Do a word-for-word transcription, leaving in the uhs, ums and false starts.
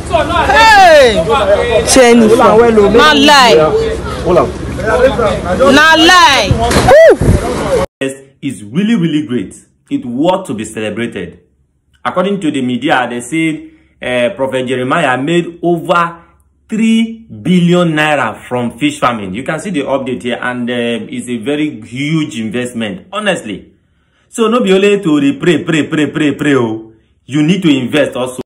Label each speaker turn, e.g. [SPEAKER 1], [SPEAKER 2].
[SPEAKER 1] Hey! Jennifer. Not lie. Not lie.
[SPEAKER 2] It's really, really great. It worth to be celebrated. According to the media, they say uh, Prophet Jeremiah made over three billion naira from fish farming. You can see the update here, and uh, it's a very huge investment, honestly. So, no be only to pray, pray, pray, pray, pray. Oh, you need to invest also.